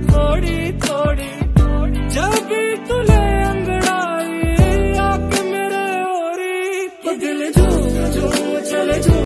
थोड़ी थोड़ी जब भी तुले अंगड़ाई आके मेरे ओरी तो दिल झूम झूम चले झूम